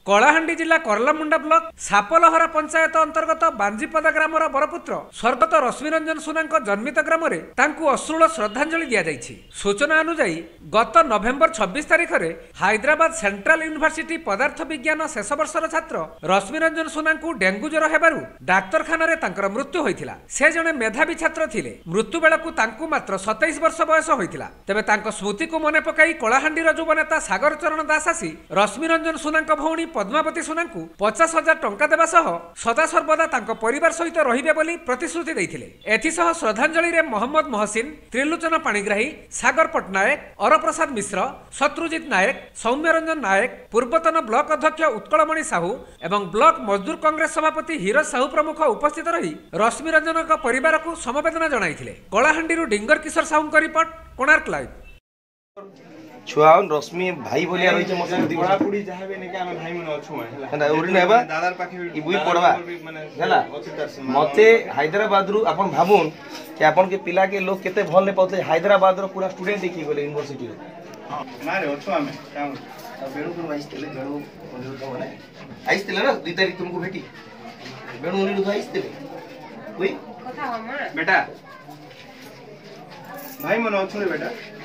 कलाहांडी जिला करलामुंडा ब्लॉक सापलहरा पंचायत अंतर्गत बांजीपदा ग्रामर बरपुत्र स्वर्गत रश्मिरंजन सुना जन्मित ग्राम अश्रुल श्रद्धांजलि दि जाइछि। सूचना अनुसार गत नवेम्बर 26 तारिख में हैदराबाद सेंट्रल यूनिवर्सिटी पदार्थ विज्ञान शेष वर्षर छात्र रश्मिरंजन सुना डेंगू ज्वर हेबारु डाक्तरखाना मृत्यु होइथिला। से जने मेधावी छात्र थिले। मृत्यु बेलकु तांकु मात्र 27 वर्ष बयस होइथिला। तेबे तांको स्मृति को मने पकाई कलाहांडीर युवा नेता सागर चरण दास आसी रश्मिरंजन सुना भौणी पद्मावती सुना 50,000 टंका देवा सह सदासर्वदा तांको परिवार सहित रहिबे बोली प्रतिश्रुति दैथिले। एथिसह श्रद्धांजलि रे मोहम्मद मोहसिन, त्रिलोचन पाणिग्राही, सागर पटनायक, अरप्रसाद मिश्र, शत्रुजित नायक, सौम्यरंजन नायक, पूर्वतन ब्लॉक अध्यक्ष उत्कलमणि साहू एवं ब्लॉक मजदूर कांग्रेस सभापति हिरज साहू प्रमुख उपस्थित रही रश्मिरंजन परिवार को समवेदना जणाइथिले। कलाहांडीरू डिंगर किशोर साहू रिपोर्ट, कोणार्क लाइव। छुआ रश्मि भाई बोलिया रही छे मोसे बड़ा पुडी जाहबे ने के हम भाई मन अछु हैला ओरी नेबा दादार पाखे ई बुई पड़वा हैला मते हैदराबाद रु अपन भाबुन कि अपन के पिला के लोग केते भल ने पाउते हैदराबाद रो पूरा स्टूडेंट देखि गेले यूनिवर्सिटी रे मारे अछु हमें काम बेणु को आइस तेले बेणु ओली तो माने आइस तेले ना 2 तारीख तुमको भेटी बेणु ओली तो आइस तेले ओई कथा हो मां बेटा भाई मन अछु रे बेटा